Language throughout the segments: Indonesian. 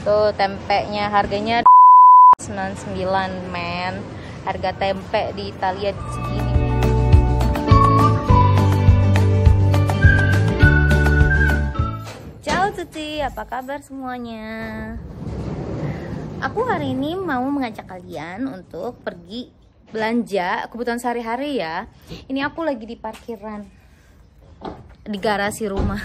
Tuh tempenya harganya 99 men. Harga tempe di Italia segini. Ciao tutti, apa kabar semuanya? Aku hari ini mau mengajak kalian untuk pergi belanja kebutuhan sehari-hari ya. Ini aku lagi di parkiran di garasi rumah.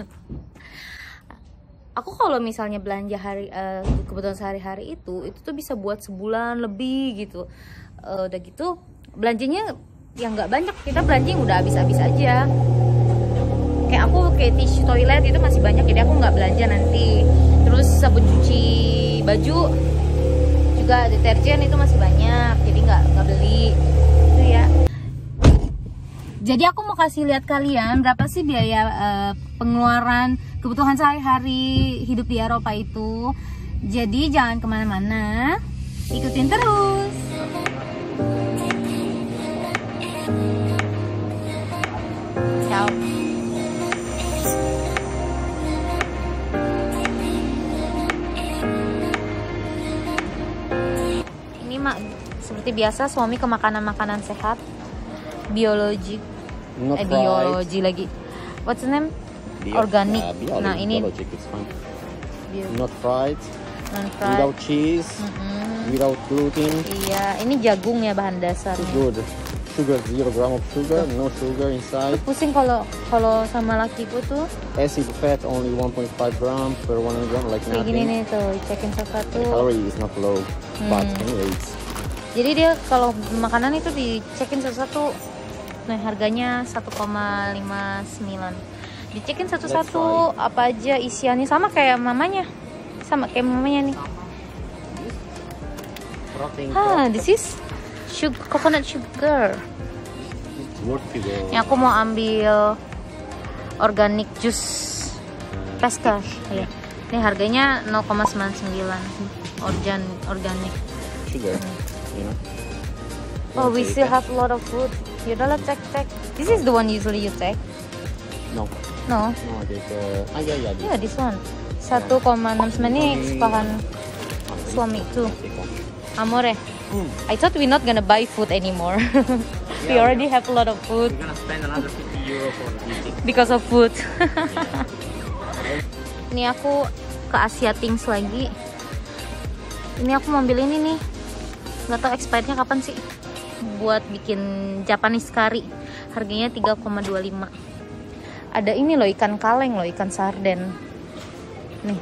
Aku kalau misalnya belanja kebutuhan sehari-hari itu tuh bisa buat sebulan lebih gitu. Udah gitu belanjanya yang nggak banyak, kita belanja yang udah habis-habis aja. Kayak aku tisu toilet itu masih banyak, jadi aku nggak belanja nanti. Terus sabun cuci baju juga, deterjen itu masih banyak, jadi nggak beli itu ya. Jadi aku mau kasih lihat kalian berapa sih biaya pengeluaran kebutuhan sehari-hari hidup di Eropa itu. Jadi jangan kemana-mana, ikutin terus. Ciao. Ini mak seperti biasa suami ke makanan-makanan sehat, biologi. Biologi lagi. What's the name? Organic. Nah ini not fried, non-fried, without cheese, without gluten. Iya, ini jagung ya bahan dasarnya. Good. Sugar 0 gram of sugar, no sugar inside. Pusing kalau sama lakiku tuh. Acid fat only 1.5 gram per 100 gram, like Kayak gini nothing. nih tuh, cekin satu-satu. The calorie is not low, but anyways. Jadi dia kalau makanan itu dicekin satu-satu. Nah harganya 1,59. Dicekin satu-satu apa aja isiannya, sama kayak mamanya. Sama kayak mamanya nih. This is coconut sugar. Ini aku mau ambil organic juice Pesca ya. Ini harganya 0,99. Organic Sugar, you know. Oh, we still have a lot of food. Yaudahlah, cek. This is the one usually you take? No, No. this, yeah, Yeah, this one. 1,69 ini kesukaan suami tuh. Amore. I thought we're not gonna buy food anymore. We already have a lot of food. We're gonna spend another 50 euro for eating. Because of food. Ini aku ke Asia Things lagi. Ini aku mau ambil ini nih. Gak tau expirednya kapan sih. Buat bikin Japanese curry. Harganya 3,25. Ada ini loh, ikan kaleng loh, ikan sarden. Nih.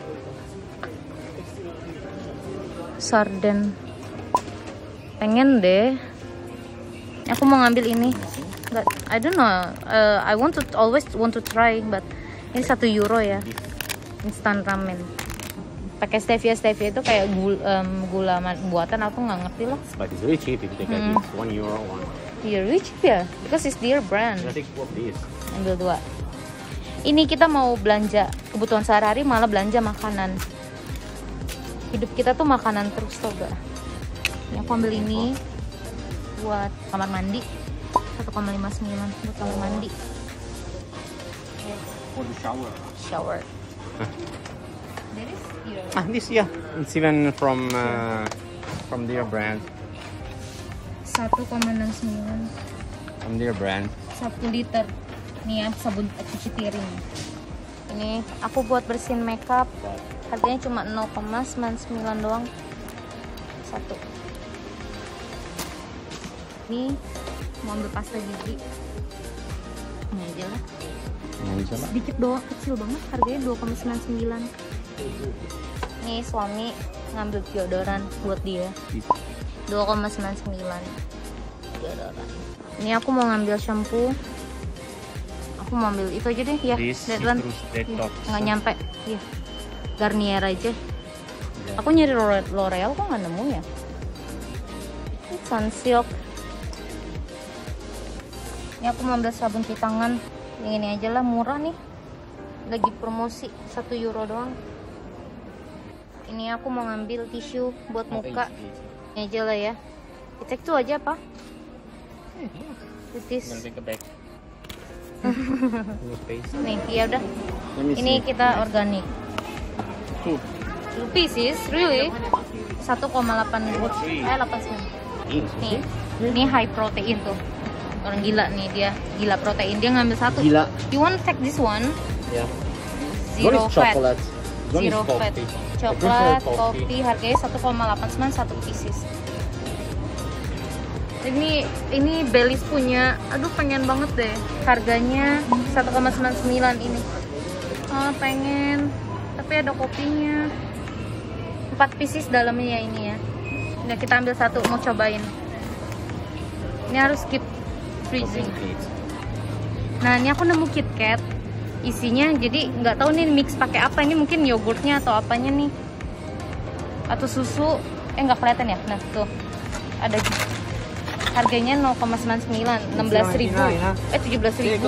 Sarden. Pengen deh. Aku mau ngambil ini. But I don't know. I always want to try, but ini 1 euro ya. Instant ramen. Pakai stevia itu kayak gula buatan, aku nggak ngerti lah. But it's really cheap if you take like this, 1 euro one. Yeah, really cheap ya, because it's their brand. I think what this. Ambil 2. Ini kita mau belanja kebutuhan sehari-hari, malah belanja makanan. Hidup kita tuh makanan terus tau gak? Ini aku ambil ini buat kamar mandi, 1,59 buat kamar mandi. For the Shower. There is here. This, yeah. It's even from their brand. 1,69. From their brand. 1 liter. Nih ya, sabun cuci piring. Ini aku buat bersihin makeup. Harganya cuma 0,99 doang. 1. Ini mau ambil pasta gigi. Ini aja lah. Sedikit doang, kecil banget. Harganya 2,99. Nih suami ngambil deodoran buat dia. 2,99 deodoran. Ini aku mau ngambil shampoo. Aku mau ambil itu aja deh ya. That one. Nggak nyampe. Ya. Garnier aja. Aku nyari L'Oreal kok nggak nemu ya. Sunsilk. Ini aku mau ambil sabun cuci tangan. Yang ini aja lah, murah nih. Lagi promosi 1 euro doang. Ini aku mau ngambil tisu buat muka. Ini aja lah ya. Cek tuh aja apa? Putis. Nih, ya udah. Ini kita organik. pieces, really? 1,89. Nih, ini high protein tuh. Orang gila nih dia, gila protein. Dia ngambil satu. Gila. You want to take this one? Yeah. Zero fat. Zero fat. Coklat, kopi, harganya 1,89 satu pieces. Ini Bellis punya, aduh pengen banget deh. Harganya 1,99 ini. Oh, pengen. Tapi ada kopinya. 4 pieces dalamnya ini ya. Nah, kita ambil satu, mau cobain. Ini harus keep freezing. Nah, ini aku nemu KitKat. Isinya jadi nggak tahu nih mix pakai apa. Ini mungkin yogurtnya atau apanya nih. Atau susu. Nggak kelihatan ya. Nah, tuh. Ada harganya 0,99, 16.000. 17.000.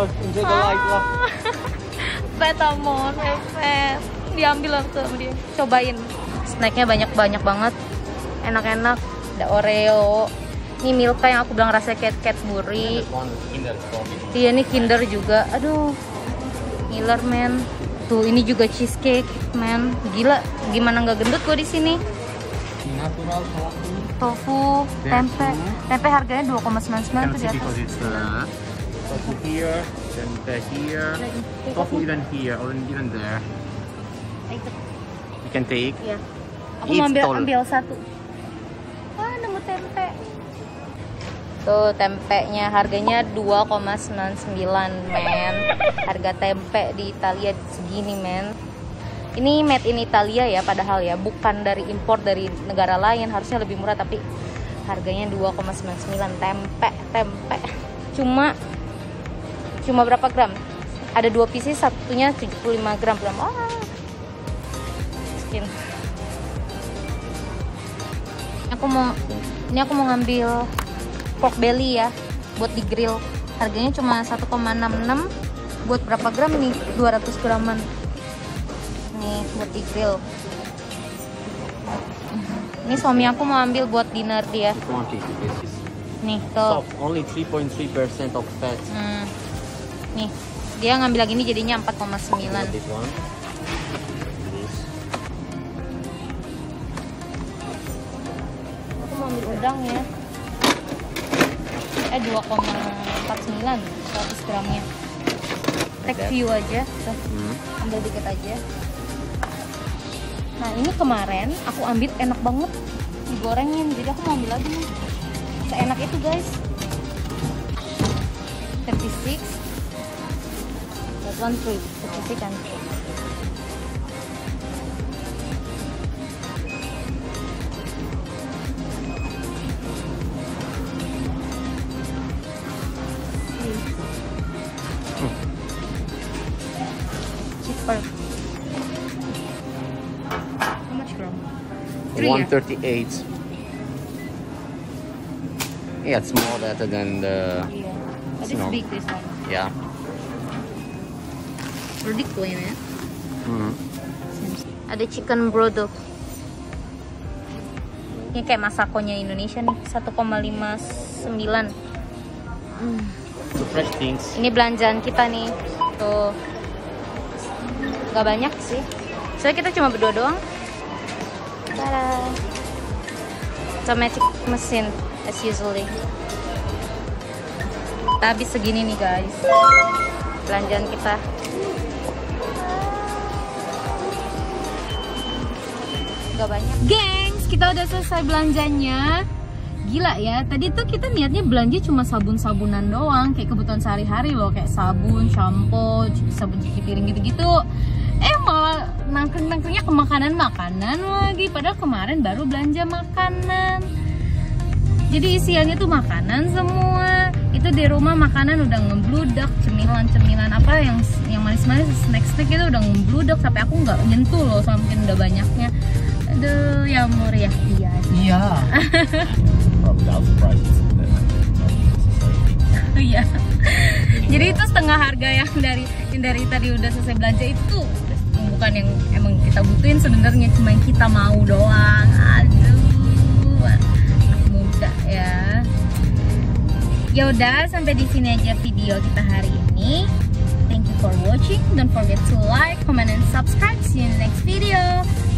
Betamon, diambil langsung sama dia. Cobain. Snacknya banyak banget. Enak-enak. Ada Oreo. Ini Milka yang aku bilang rasanya kayak Cadbury. Iya, ini Kinder juga. Aduh. Miller, man. Tuh, ini juga cheesecake, man. Gila, gimana nggak gendut gue di sini? Tofu, tempe. Tempe harganya 2,99 tuh di atas. Tofu here, tempe here. Tofu even here, or even there. You can take. Iya. Aku mau ambil satu. Wah, nemu tempe. Tuh, tempenya harganya 2,99, men. Harga tempe di Italia segini, men. Ini made in Italia ya, padahal ya, bukan dari impor dari negara lain. Harusnya lebih murah, tapi harganya 2,99. Tempe. Cuma berapa gram? Ada 2 pieces, satunya 75 gram. Wah. Skin. Ini aku mau ngambil pork belly ya, buat di grill. Harganya cuma 1,66. Buat berapa gram nih? 200 graman. Nih buat di grill. Ini suami aku mau ambil buat dinner dia. Nih tuh. Only 3.3% of fat. Nih dia ngambil lagi ini jadinya 4,9. Aku mau ambil udang ya. 2,49 100 gramnya. Take view aja tuh. Ambil dikit aja. Nah, ini kemarin aku ambil enak banget digorengin, jadi aku mau ambil lagi nih. Seenak itu, guys. 36. That one free. 36 kan. Cheaper. How much gram? 138. Yeah, it's more better than the. Yeah. But it's No. big, this one. Yeah. Ridiculous ya. Ada chicken brodo. Ini kayak masakonya Indonesia nih, 1,59. So fresh things. Ini belanjaan kita nih. Tuh. Gak banyak sih. Soalnya kita cuma berdua doang. Tada. Automatic mesin as usually. Kita habis segini nih, guys. Belanjaan kita. Gak banyak. Gengs, kita udah selesai belanjanya. Gila ya, tadi tuh kita niatnya belanja cuma sabun-sabunan doang, kayak kebutuhan sehari-hari loh, kayak sabun, shampoo, sabun cuci piring gitu-gitu. Malah nangkring-nangkringnya ke makanan-makanan lagi, padahal kemarin baru belanja makanan. Jadi isiannya tuh makanan semua. Itu di rumah makanan udah ngebludak, cemilan-cemilan apa yang manis-manis, snack-snack itu udah ngebludak sampai aku nggak nyentuh loh, sampai udah banyaknya. Aduh, ya amor ya. Iya. Iya. Jadi itu setengah harga yang dari tadi udah selesai belanja itu bukan yang emang kita butuhin sebenarnya, cuma yang kita mau doang. Aduh, anak muda ya. Ya udah, sampai di sini aja video kita hari ini. Thank you for watching. Don't forget to like, comment, and subscribe. See you in the next video.